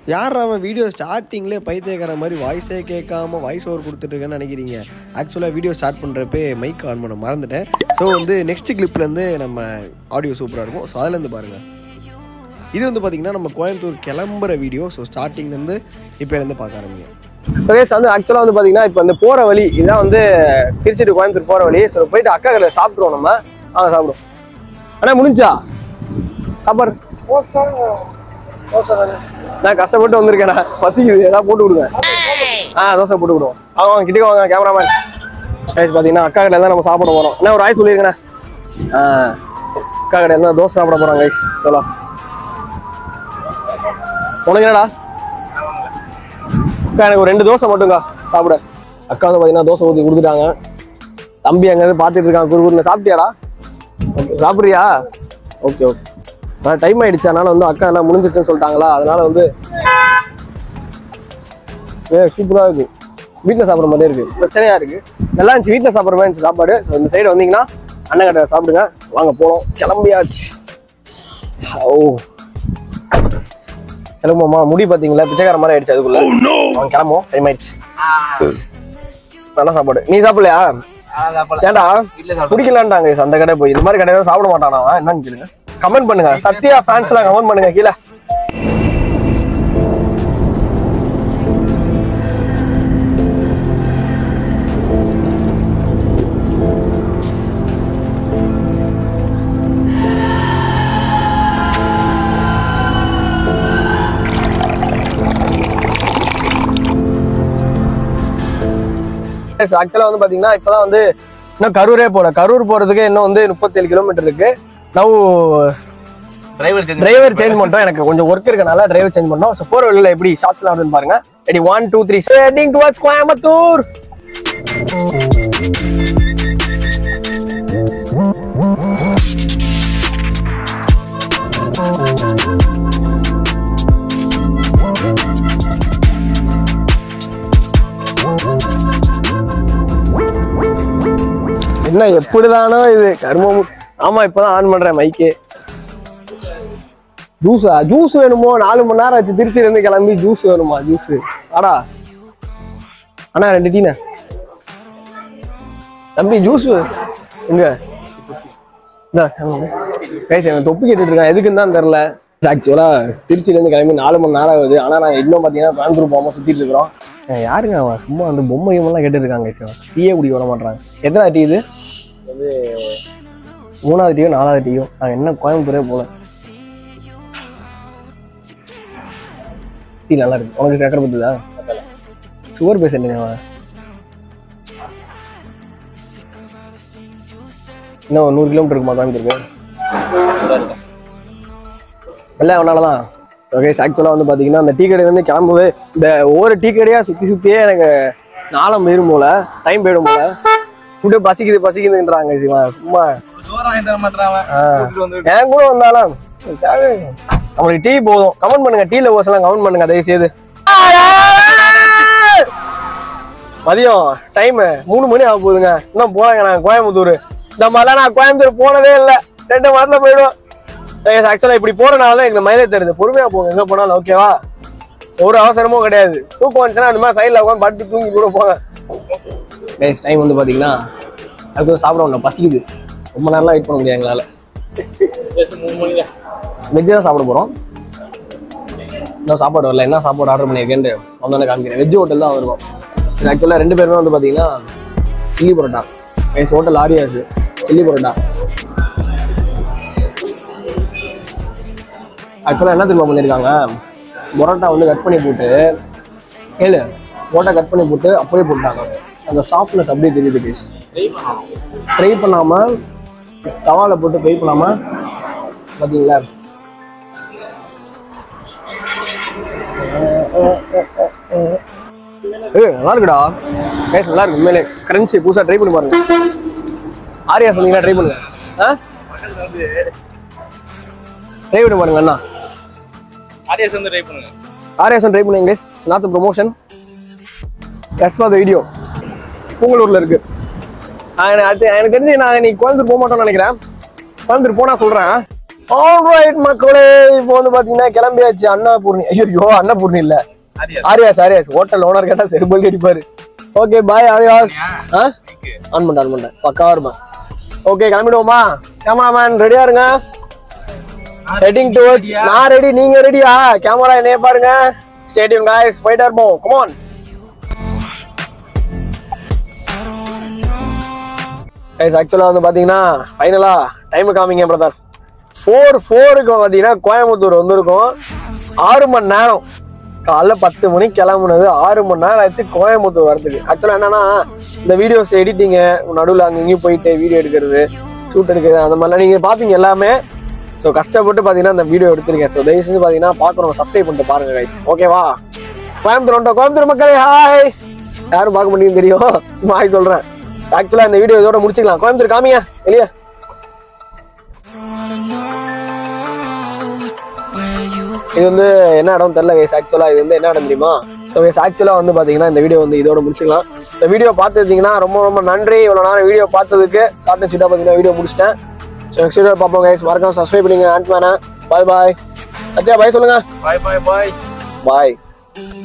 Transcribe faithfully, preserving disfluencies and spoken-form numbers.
யார் அவன் வீடியோ ஸ்டார்டிங்லேயே பைத்தியக்கார மாதிரி வாய்ஸே கேட்காம வாய்ஸ் ஓவர் கொடுத்துட்ருக்கேன்னு நினைக்கிறீங்க. ஆக்சுவலாக வீடியோ ஸ்டார்ட் பண்ணுறப்பே மைக் ஆன் பண்ண மறந்துட்டேன். ஸோ வந்து நெக்ஸ்ட் கிளிப்லேருந்து நம்ம ஆடியோ சூப்பராக இருக்கும். ஸோ அதுலேருந்து பாருங்கள். இது வந்து பார்த்திங்கன்னா நம்ம கோயம்புத்தூர் கிளம்புற வீடியோ. ஸோ ஸ்டார்டிங்லேருந்து இப்போ இருந்து பார்க்க ஆரம்பிங்க. ஸோ கேஸ் வந்து ஆக்சுவலாக வந்து பார்த்தீங்கன்னா இப்போ இந்த போகிற வழி இதுதான் வந்து திருச்சி டு கோயம்புத்தூர் போகிற வழி. ஸோ போயிட்டு அக்கா கடையில் சாப்பிட்ருவோம். நம்ம ஆ சாப்பிடுவோம். ஆனால் முடிஞ்சா சாப்பாடு நான் கஷ்டப்பட்டு வந்திருக்கேண்ணா, பசிக்குது, ஏதாவது போட்டு விடுங்க. ஆ தோசை போட்டு விடுவோம். அவங்க கிட்டே வாங்க கேமராமேன். கைஸ் பார்த்தீங்கன்னா அக்கா கடையில் தான் நம்ம சாப்பிட போகிறோம். என்ன ஒரு ஆய் சொல்லியிருக்கேண்ணா. ஆ அக்கா கடையில் தான் தோசை சாப்பிட போகிறோம் கைஸ். சொல்லலாம் உனக்கு என்னடா அக்கா? எனக்கு ஒரு ரெண்டு தோசை மட்டும்க்கா சாப்பிட. அக்கா வந்து பார்த்தீங்கன்னா தோசை ஊற்றி கொடுத்துட்டாங்க. தம்பி அங்கேருந்து பார்த்துட்டு இருக்காங்க குறுகுறுன்னு. சாப்பிட்டியாடா? சாப்பிட்றியா? Okay okay. ஆனால் டைம் ஆகிடுச்சு, அதனால் வந்து அக்கா எல்லாம் முடிஞ்சிருச்சுன்னு சொல்லிட்டாங்களா, அதனால் வந்து ஏ சூப்பராக இருக்குது. வீட்டில் சாப்பிட்ற மாதிரியே இருக்குது. பிரச்சனையாக இருக்குது. நல்லா இருந்துச்சு வீட்டில் சாப்பிட்ற மாதிரி இருந்துச்சு சாப்பாடு. ஸோ இந்த சைடு வந்தீங்கன்னா அண்ணன் கடை சாப்பிடுங்க. வாங்க போகலாம். கிளம்பியாச்சு. ஓ கிளம்புமா. முடி பார்த்தீங்களா பிச்சைக்கார மாதிரி ஆயிடுச்சு. அதுக்குள்ள அவங்க கிளம்புவோம். டைம் ஆயிடுச்சு. நல்லா சாப்பாடு. நீ சாப்பிடலையா? ஏன்டா குடிக்கலான்ட்டாங்க அந்த கடை போய். இந்த மாதிரி கடையில சாப்பிட மாட்டானா என்னன்னு கேளுங்க. கமெண்ட் பண்ணுங்க. சத்யா ஃபேன்ஸ் எல்லாம் கமெண்ட் பண்ணுங்க கீழே. ஆக்சுவலா வந்து பாத்தீங்கன்னா இப்பதான் வந்து இன்னும் கரூரே போல. கரூர் போறதுக்கு இன்னும் வந்து முப்பத்தி ஏழு கிலோமீட்டர் இருக்கு. நவ் டிரைவர் டிரைவர் சேஞ்ச் பண்ணிட்டோம். எனக்கு கொஞ்சம் ஒர்க் இருக்கனால டிரைவர் சேஞ்ச் பண்ணோம். ஸோ போற வழியில எப்படி ஷார்ட்ஸ்லாம் வருதுன்னு பாருங்க. Ready one two three heading towards Coimbatore. என்ன எப்படிதானோ இது கர்மம். ஆமா இப்பதான் ஆன் பண்றேன் மைக்கே. ஜூஸா? ஜூஸ் வேணுமோ? நாலு மணி நேரம் ஆச்சு திருச்சியில இருந்து கிளம்பி. ஜூஸ் வேணுமா? ஜூஸ் ஆடா அண்ணா ரெண்டு டீன தம்பி. ஜூஸ் எங்க தொப்பி கேட்டுட்டு இருக்கேன். எதுக்குன்னு தான் தெரியல. ஆக்சுவலா திருச்சியில இருந்து கிளம்பி நாலு மணி நேரம் ஆகுது. ஆனா நாங்க இன்னும் பாத்தீங்கன்னா கோயம்புத்தூர் போகாம சுத்திட்டு இருக்கிறோம். யாருங்க அவன் சும்மா வந்து பொம்மை எல்லாம் கேட்டு இருக்காங்க. டீயே குடிக்க விட மாட்டாங்க. எத்தனை டீ இது? வந்து மூணாவது டீயோ நாலாவது டீயோ. நாங்கள் என்ன கோயம்புத்தூரே போல. டீ நல்லா இருக்கு. உனக்கு சக்கரை பத்துதா? சுகர் பேஷண்ட்டுங்க அவன். இன்னும் நூறு கிலோமீட்டர் இருக்குமா கோயம்புத்தூருக்கு? எல்லாம் அவனாலதான். ஓகே ஆக்சுவலாக வந்து பார்த்தீங்கன்னா அந்த டீ கடை வந்து கிளம்புவே இந்த ஒவ்வொரு டீ கடையாக சுற்றி சுற்றியே எனக்கு நாளம் போயிடும் போல, டைம் போயிடும் போல. கூட பசிக்குது பசிக்குதுன்றாங்க. சிவா சும்மா என் கூட வந்தாலும் நம்மளுக்கு டீ போதும். கமெண்ட் பண்ணுங்க. டீ லவர்ஸ் எல்லாம் கமெண்ட் பண்ணுங்க தயவு செய்து. மதியம் டைம் மூணு மணி ஆக போகுதுங்க. இன்னும் போறாங்க. நான் கோயம்புத்தூர் இந்த மாதிரிலாம் நான் கோயம்புத்தூர் போனதே இல்லை. ரெண்டு மாதத்துல போயிடுவோம். ஆக்சுவலா இப்படி போறனால தான் எங்களுக்கு மைலேஜ் தருது. பொறுமையா போங்க எங்க போனாலும். ஓகேவா? ஒரு அவசரமும் கிடையாது. தூக்கம் வந்துச்சுன்னா அந்த மாதிரி சைட்ல உட்காந்து பட்டு தூங்கி கூட போங்க. நெக்ஸ்ட் டைம் வந்து பாத்தீங்கன்னா அதுக்கு சாப்பிட பசிக்குது. ரொம்ப நேரம் வெயிட் பண்ண முடியாது எங்களால. வெஜ் தான் சாப்பிட போறோம். இன்னும் சாப்பாடு வரல. என்ன சாப்பாடு ஆர்டர் பண்ணியிருக்கேன்னு வந்தோடனே காமிக்கிறேன். வெஜ் ஹோட்டல் தான் வருவோம். இது ஆக்சுவலா ரெண்டு பேருமே வந்து பாத்தீங்கன்னா chilli parotta. Nice hotel Aryas chilli parotta. ஆக்சுவலாக என்ன திரும்ப பண்ணியிருக்காங்க, பரோட்டா வந்து கட் பண்ணி போட்டு கேளு பரோட்டா கட் பண்ணி போட்டு அப்படியே போட்டாங்க. அந்த சாஃப்ட்னஸ் அப்படியே தெரியுது. டேஸ்ட் ஃப்ரை பண்ணாமல் தவாவில் போட்டு ஃப்ரை பண்ணாமல் பார்த்தீங்களா? ஏ நல்லா இருக்குடா. டேஸ்ட் நல்லா இருக்கு உண்மையிலே. கிரன்ச்சி புதுசாக ட்ரை பண்ணி பாருங்க. ஆரியா சொன்னீங்களா? ட்ரை பண்ணுங்க. ஆ ட்ரை பண்ணி பாருங்க அண்ணா. ஆரியாஸ் வந்து ட்ரை பண்ணுங்க. ஆரியாஸ் ட்ரை பண்ணுங்க guys. It's not the promotion. That's for the video. பூங்கலூர்ல இருக்கு. எனக்கு தெரிஞ்சு நான் நீ கோயம்புத்தூர் போக மாட்டோம்னு நினைக்கிறேன். கோயம்புத்தூர் போனா சொல்றேன். ஆல்ரைட் மக்களே, இப்போ வந்து பாத்தீங்கன்னா கிளம்பியாச்சு. அன்னபூர்ணி, ஐயோ அன்னபூர்ணி இல்ல, ஆரியாஸ் ஆரியாஸ் ஹோட்டல் ஓனர் கேட்டா செருப்பல் அடிப்பாரு. Okay bye Aryas. ஆன் பண்ண ஆன் பண்ண பக்கா வருமா. ஓகே கிளம்பிடுவோமா? கேமராமேன் ரெடியா இருங்க. Heading towards. நான் ரெடி, நீங்க ரெடியா? கேமரா என்னைய பாருங்க. ஸ்டே டியூன் गाइस, போயிட்டே இருப்போம். Come on guys. ஆக்சுவலா வந்து பாத்தீங்கன்னா ஃபைனலா டைம் காமிங்க பிரதர். ஃபோர் ஃபோருக்கு பாத்தீங்கன்னா கோயம்புத்தூர் வந்திருக்கோம். ஆறு மணி நேரம், காலைல பத்து மணிக்கு கிளம்புனது, ஆறு மணி நேரம் ஆச்சு கோயம்புத்தூர் வரதுக்கு. ஆக்சுவலா என்னன்னா இந்த வீடியோஸ் எடிட்டிங்கு நடுவில் அங்கேயும் போயிட்டு வீடியோ எடுக்கிறது, ஷூட் எடுக்கிறது, அந்த மாதிரிலாம் நீங்க பாப்பீங்க எல்லாமே. ஸோ கஷ்டப்பட்டு பார்த்தீங்கன்னா இந்த வீடியோ எடுத்திருக்கேன். ஸோ தயவு செஞ்சு பார்த்தீங்கன்னா பார்க்குறவங்க சப்ஸ்கிரைப் பண்ணிட்டு பாருங்க கைஸ். ஓகேவா? கோயம்புத்தூர் வந்துட்டோம். கோயம்புத்தூர் மக்களே ஹாய். யாரும் பார்க்க மாட்டேங்குது தெரியும், சும்மா ஹாய் சொல்றேன். ஆக்சுவலா இந்த வீடியோ இதோட முடிச்சுக்கலாம். கோயம்புத்தூர் காமிங்க வெளியே. இது வந்து என்ன இடம் தெரியல கைஸ். ஆக்சுவலா இது வந்து என்ன இடம் தெரியுமா? ஸோ கைஸ் ஆக்சுவலா வந்து பாத்தீங்கன்னா இந்த வீடியோ வந்து இதோட முடிச்சுக்கலாம். இந்த வீடியோ பார்த்துருந்தீங்கன்னா ரொம்ப ரொம்ப நன்றி. இவ்வளோ நேரம் வீடியோ பார்த்ததுக்கு. ஷார்ட் அண்ட் ஸ்வீட்டாக பார்த்தீங்கன்னா வீடியோ முடிச்சிட்டேன். ஸோ நெக்ஸ்ட் வீடியோ பார்ப்போம் கைஸ். மறக்காம சப்ஸ்கிரைப் பண்ணுங்க. ஆண்ட் மேனா பாய் பாய். சத்யா பாய் சொல்லுங்க. பாய் பாய் பாய் பாய்.